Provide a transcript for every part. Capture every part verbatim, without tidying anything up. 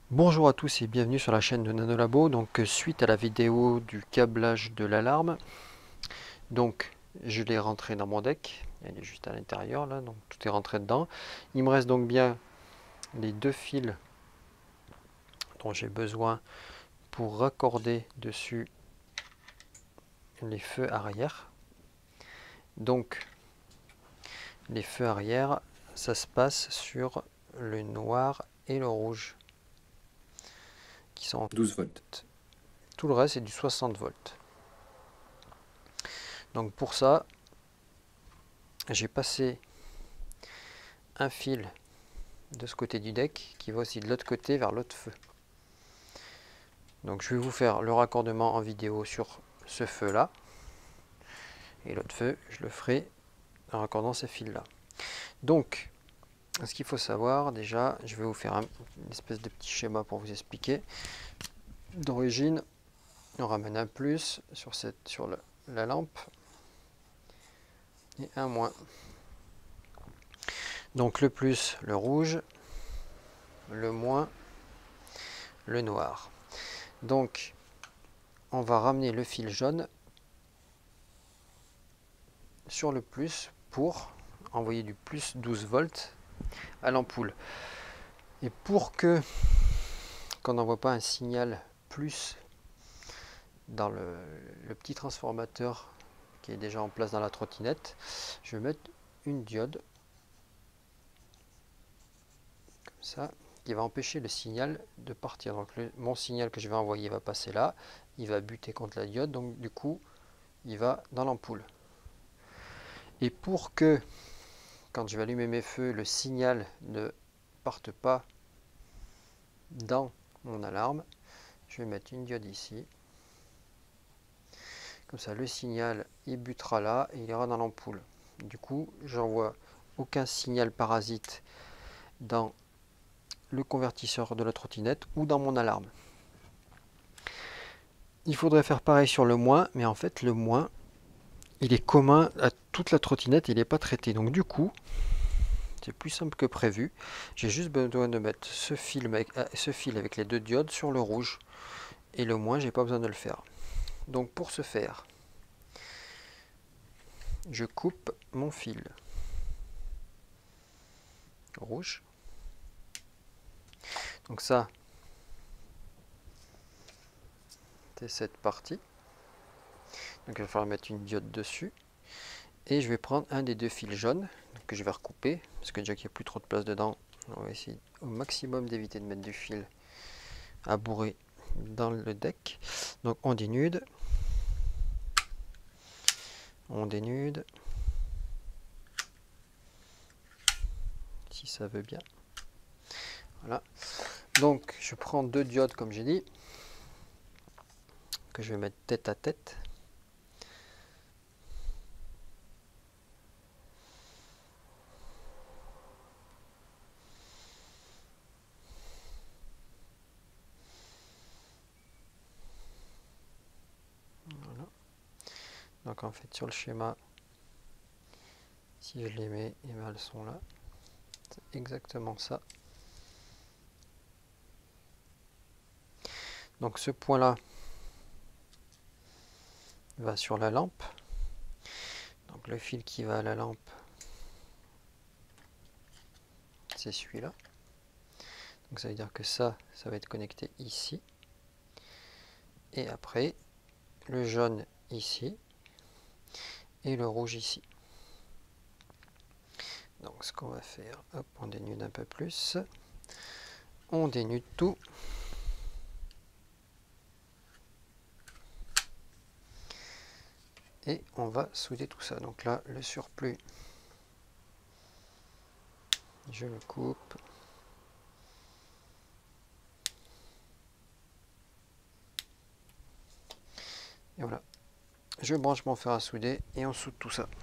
Bonjour à tous et bienvenue sur la chaîne de Nanolabo. Donc suite à la vidéo du câblage de l'alarme, donc je l'ai rentré dans mon deck, elle est juste à l'intérieur là, donc tout est rentré dedans. Il me reste donc bien les deux fils dont j'ai besoin pour raccorder dessus les feux arrière. Donc les feux arrière, ça se passe sur le noir et le rouge qui sont douze volts. tout le reste c'est du soixante volts. Donc pour ça, j'ai passé un fil de ce côté du deck qui va aussi de l'autre côté vers l'autre feu. Donc je vais vous faire le raccordement en vidéo sur ce feu là, et l'autre feu je le ferai en raccordant ces fils là. Donc ce qu'il faut savoir déjà, je vais vous faire un, une espèce de petit schéma pour vous expliquer. D'origine on ramène un plus sur, cette, sur la, la lampe et un moins. Donc le plus le rouge, le moins le noir. Donc on va ramener le fil jaune sur le plus pour envoyer du plus douze volts à l'ampoule. Et pour que qu'on n'envoie pas un signal plus dans le, le petit transformateur qui est déjà en place dans la trottinette, je vais mettre une diode comme ça qui va empêcher le signal de partir. Donc le, mon signal que je vais envoyer va passer là, il va buter contre la diode, donc du coup il va dans l'ampoule. Et pour que quand je vais allumer mes feux, le signal ne parte pas dans mon alarme, je vais mettre une diode ici. Comme ça, le signal, il butera là et il ira dans l'ampoule. Du coup, j'envoie aucun signal parasite dans le convertisseur de la trottinette ou dans mon alarme. Il faudrait faire pareil sur le moins, mais en fait, le moins, il est commun à toute la trottinette, il n'est pas traité. Donc du coup, c'est plus simple que prévu. J'ai juste besoin de mettre ce fil, avec, ce fil avec les deux diodes sur le rouge. Et le moins, j'ai pas besoin de le faire. Donc pour ce faire, je coupe mon fil rouge. Donc ça, c'est cette partie. Donc il va falloir mettre une diode dessus. Et je vais prendre un des deux fils jaunes que je vais recouper, parce que déjà qu'il n'y a plus trop de place dedans, on va essayer au maximum d'éviter de mettre du fil à bourrer dans le deck. Donc on dénude, on dénude, si ça veut bien. Voilà. Donc je prends deux diodes comme j'ai dit, que je vais mettre tête à tête. Voilà. Donc en fait sur le schéma, si je les mets, et bien elles sont là. C'est exactement ça. Donc ce point là va sur la lampe. Donc le fil qui va à la lampe, c'est celui-là. Donc ça veut dire que ça, ça va être connecté ici. Et après, le jaune ici. Et le rouge ici. Donc ce qu'on va faire, hop, on dénude un peu plus. On dénude tout. Et on va souder tout ça. Donc là, le surplus, je le coupe. Et voilà. Je branche mon fer à souder et on soude tout ça.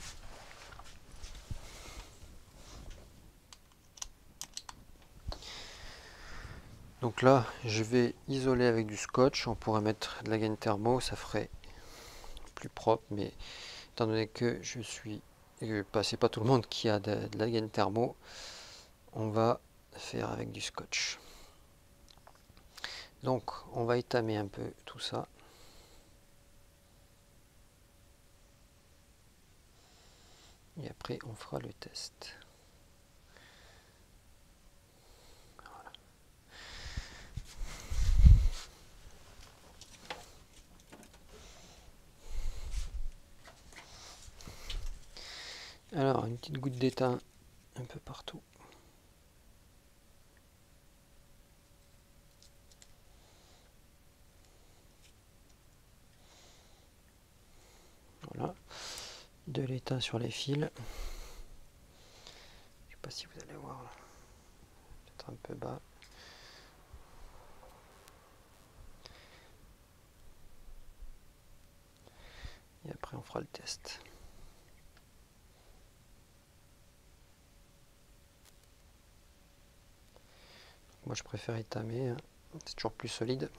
Donc là, je vais isoler avec du scotch. On pourrait mettre de la gaine thermo, ça ferait plus propre, mais étant donné que je suis, et que c'est pas tout le monde qui a de, de la gaine thermo, on va faire avec du scotch. Donc on va étamer un peu tout ça. Et après on fera le test. Voilà. Alors une petite goutte d'étain un peu partout. Voilà. De l'étain sur les fils. Je ne sais pas si vous allez voir là. Peut-être un peu bas. Et après on fera le test. Moi je préfère étamer, hein. C'est toujours plus solide.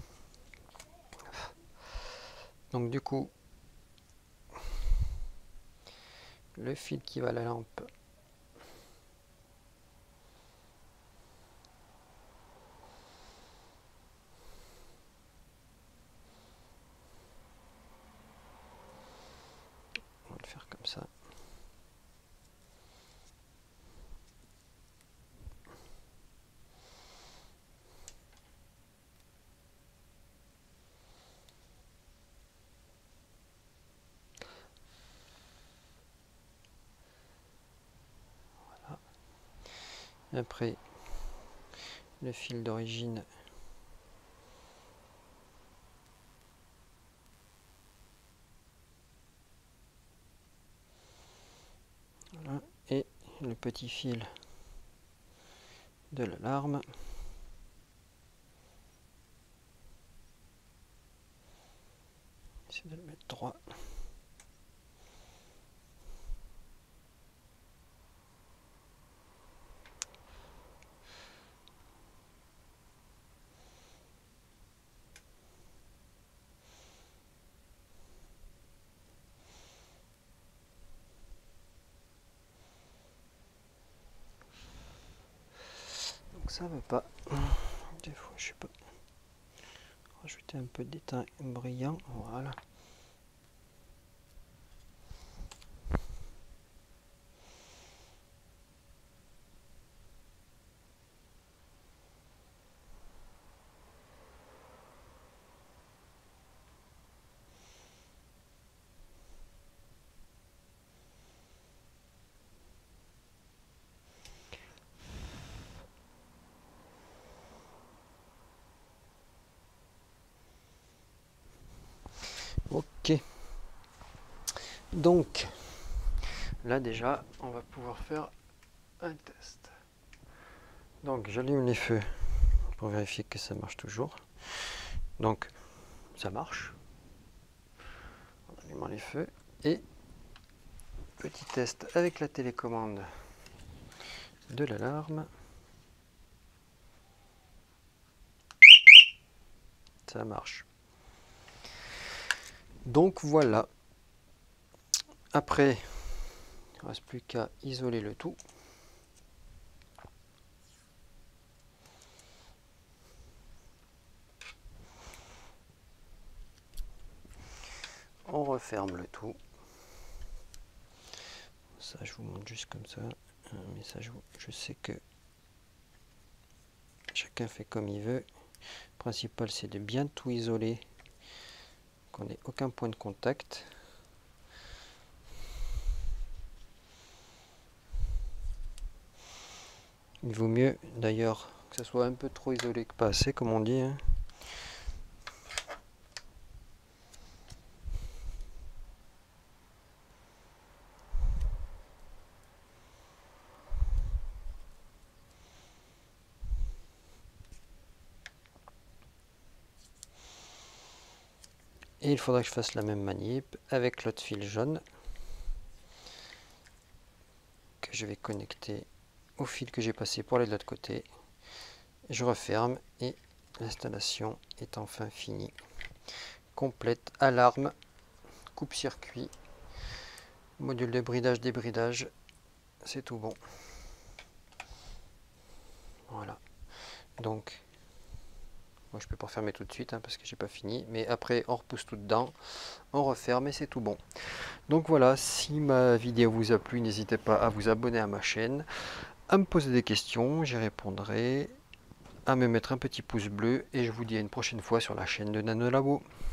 Donc du coup, le fil qui va à la lampe, on va le faire comme ça. Après, le fil d'origine, voilà, et le petit fil de l'alarme. J'essaie de le mettre droit. Ça va pas. Des fois, je sais pas. Rajouter un peu d'étain brillant. Voilà. Ok. Donc, là déjà, on va pouvoir faire un test. Donc, j'allume les feux pour vérifier que ça marche toujours. Donc, ça marche. En allumant les feux. Et petit test avec la télécommande de l'alarme. Ça marche. Donc voilà. Après, il ne reste plus qu'à isoler le tout. On referme le tout. Ça, je vous montre juste comme ça. Mais ça, je, je sais que chacun fait comme il veut. Le principal, c'est de bien tout isoler, qu'on n'ait aucun point de contact. Il vaut mieux d'ailleurs que ça soit un peu trop isolé que pas assez, comme on dit, hein. Et il faudra que je fasse la même manip avec l'autre fil jaune que je vais connecter au fil que j'ai passé pour aller de l'autre côté. Je referme et l'installation est enfin finie. Complète, alarme, coupe-circuit, module de bridage, débridage, c'est tout bon. Voilà. Donc, Moi je peux pas refermer tout de suite hein, parce que j'ai pas fini, mais après on repousse tout dedans, on referme et c'est tout bon. Donc voilà, si ma vidéo vous a plu, n'hésitez pas à vous abonner à ma chaîne, à me poser des questions, j'y répondrai, à me mettre un petit pouce bleu et je vous dis à une prochaine fois sur la chaîne de Nanolabo.